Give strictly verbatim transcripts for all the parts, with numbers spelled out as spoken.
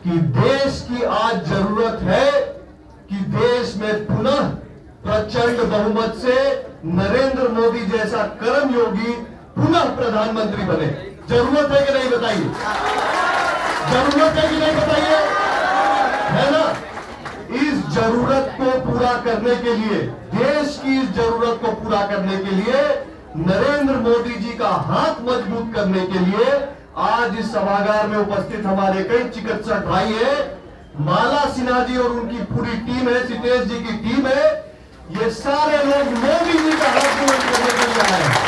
कि देश की आज जरूरत है कि देश में पुनः प्रचंड बहुमत से नरेंद्र मोदी जैसा कर्मयोगी पुनः प्रधानमंत्री बने। जरूरत है कि नहीं बताइए? जरूरत है कि नहीं बताइए? है ना? इस जरूरत को पूरा करने के लिए, देश की इस जरूरत को पूरा करने के लिए, नरेंद्र मोदी जी का हाथ मजबूत करने के लिए आज इस सभागार में उपस्थित हमारे कई चिकित्सक भाई है, माला सिन्हा जी और उनकी पूरी टीम है, सितेश जी की टीम है, ये सारे लोग मोदी जी का हाथ मजबूत करने के लिए आए हैं।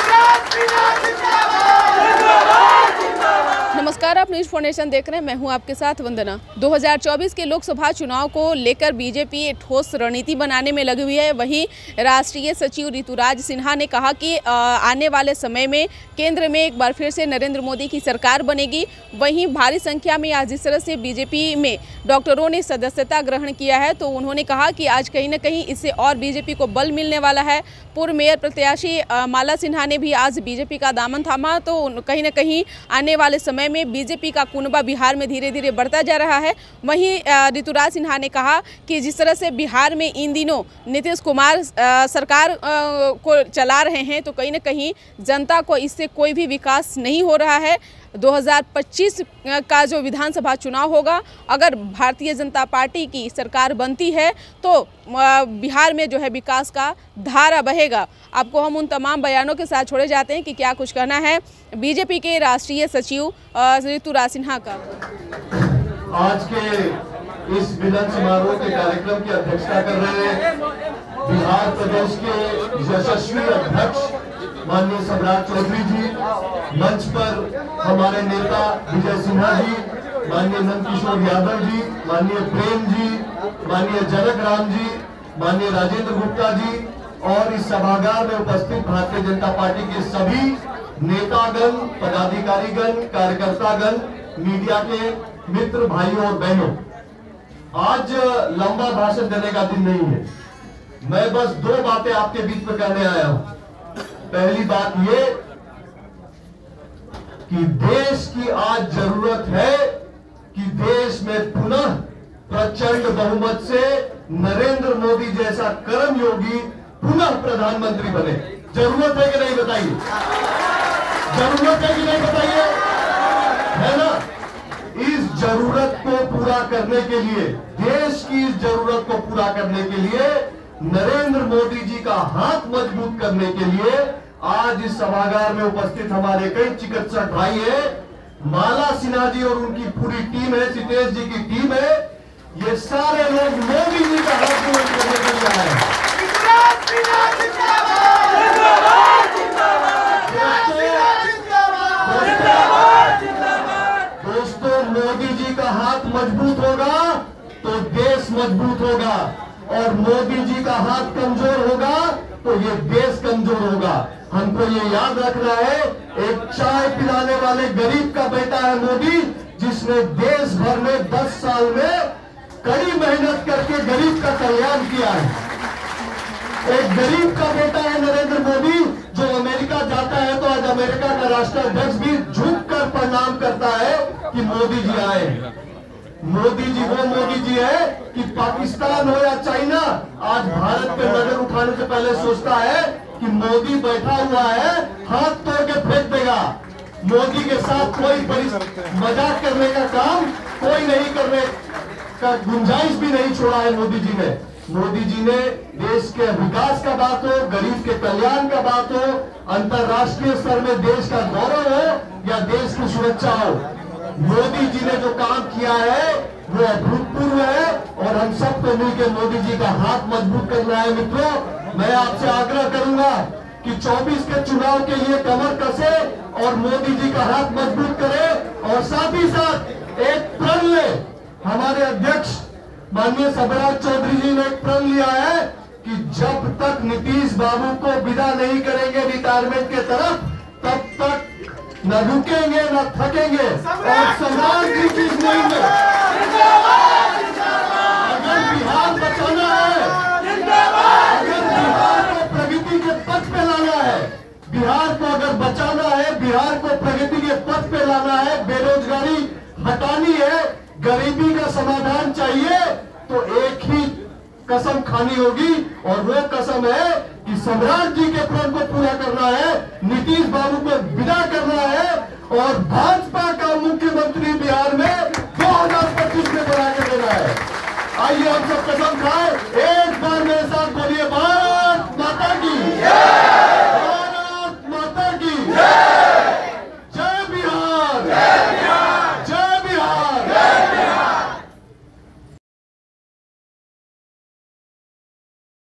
नमस्कार, आप न्यूज फाउंडेशन देख रहे हैं। मैं हूं आपके साथ वंदना। दो हज़ार चौबीस के लोकसभा चुनाव को लेकर बीजेपी एक ठोस रणनीति बनाने में लगी हुई है। वहीं राष्ट्रीय सचिव ऋतुराज सिन्हा ने कहा कि आने वाले समय में केंद्र में एक बार फिर से नरेंद्र मोदी की सरकार बनेगी। वहीं भारी संख्या में आज जिस तरह से बीजेपी में डॉक्टरों ने सदस्यता ग्रहण किया है, तो उन्होंने कहा कि आज कहीं ना कहीं इससे और बीजेपी को बल मिलने वाला है। पूर्व मेयर प्रत्याशी माला सिन्हा ने भी आज बीजेपी का दामन थामा, तो कहीं ना कहीं आने वाले समय में बीजेपी का कुनबा बिहार में धीरे धीरे बढ़ता जा रहा है। वहीं ऋतुराज सिन्हा ने कहा कि जिस तरह से बिहार में इन दिनों नीतीश कुमार सरकार को चला रहे हैं, तो कहीं ना कहीं जनता को इससे कोई भी विकास नहीं हो रहा है। दो हज़ार पच्चीस का जो विधानसभा चुनाव होगा, अगर भारतीय जनता पार्टी की सरकार बनती है तो बिहार में जो है विकास का धारा बहेगा। आपको हम उन तमाम बयानों के साथ छोड़े जाते हैं कि क्या कुछ कहना है बीजेपी के राष्ट्रीय सचिव ऋतुराज सिन्हा का। आज के इस मिलन समारोह के कार्यक्रम की अध्यक्षता कर रहे हैं बिहार प्रदेश के यशस्वी अध्यक्ष माननीय सम्राट चौधरी जी, मंच पर हमारे नेता विजय सिन्हा जी, माननीय नंदकिशोर यादव जी, माननीय प्रेम जी, माननीय जनक राम जी, माननीय राजेंद्र गुप्ता जी और इस सभागार में उपस्थित भारतीय जनता पार्टी के सभी नेतागण, पदाधिकारीगण, कार्यकर्तागण, मीडिया के मित्र भाइयों और बहनों, आज लंबा भाषण देने का दिन नहीं है। मैं बस दो बातें आपके बीच में कहने आया हूं। पहली बात ये कि देश की आज जरूरत है कि देश में पुनः प्रचंड बहुमत से नरेंद्र मोदी जैसा कर्मयोगी पुनः प्रधानमंत्री बने। जरूरत है कि नहीं बताइए? जरूरत है कि नहीं बताइए? है ना? इस जरूरत को पूरा करने के लिए, देश की इस जरूरत को पूरा करने के लिए, नरेंद्र मोदी जी का हाथ मजबूत करने के लिए आज इस सभागार में उपस्थित हमारे कई चिकित्सक भाई है, माला सिन्हा जी और उनकी पूरी टीम है, सितेश जी की टीम है, ये सारे लोग मोदी जी का हाथ मजबूत करने के लिए आए हैं। दोस्तों, मोदी जी का हाथ मजबूत होगा तो देश मजबूत होगा, और मोदी जी का हाथ कमजोर होगा तो ये देश कमजोर होगा। हमको ये याद रखना है, एक चाय पिलाने वाले गरीब का बेटा है मोदी, जिसने देश भर में दस साल में कड़ी मेहनत करके गरीब का कल्याण किया है। एक गरीब का बेटा है नरेंद्र मोदी, जो अमेरिका जाता है तो आज अमेरिका का राष्ट्राध्यक्ष भी झुककर प्रणाम करता है कि मोदी जी आए। मोदी जी वो मोदी जी है कि पाकिस्तान हो या चाइना, आज भारत पे नजर उठाने से पहले सोचता है कि मोदी बैठा हुआ है, हाथ तोड़ के फेंक देगा। मोदी के साथ कोई मजाक करने का काम कोई नहीं करने का गुंजाइश भी नहीं छोड़ा है मोदी जी ने। मोदी जी ने देश के विकास का बात हो, गरीब के कल्याण का बात हो, अंतर्राष्ट्रीय स्तर में देश का गौरव हो या देश की सुरक्षा हो, मोदी जी ने जो काम किया है वो अभूतपूर्व है, और हम सबको मिलकर मोदी जी का हाथ मजबूत करना है। मित्रों, मैं आपसे आग्रह करूंगा कि चौबीस के चुनाव के लिए कमर कसे और मोदी जी का हाथ मजबूत करे, और साथ ही साथ एक प्रण ले। हमारे अध्यक्ष माननीय सम्राट चौधरी जी ने एक प्रण लिया है कि जब तक नीतीश बाबू को विदा नहीं करेंगे रिटायरमेंट के तरफ, तब तक न रुकेंगे न थकेंगे और समाज की चीज नहीं है। अगर बिहार बचाना है, अगर बिहार को प्रगति के पथ पे लाना है, बिहार को अगर बचाना है, बिहार को प्रगति के पथ पे लाना है, बेरोजगारी हटानी है, गरीबी का समाधान चाहिए तो एक ही कसम खानी होगी, और वो कसम है कि सम्राट जी के प्रण को पूरा करना है, नीतीश बाबू को विदा करना है और भाजपा का मुख्यमंत्री बिहार में दो हजार पच्चीस में